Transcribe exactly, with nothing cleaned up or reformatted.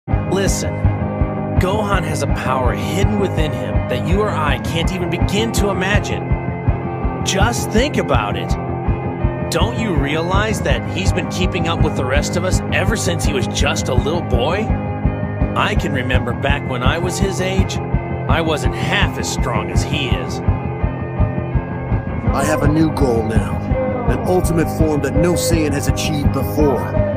Listen, Gohan has a power hidden within him that you or I can't even begin to imagine. Just think about it. Don't you realize that he's been keeping up with the rest of us ever since he was just a little boy? I can remember back when I was his age, I wasn't half as strong as he is. I have a new goal now. An ultimate form that no Saiyan has achieved before.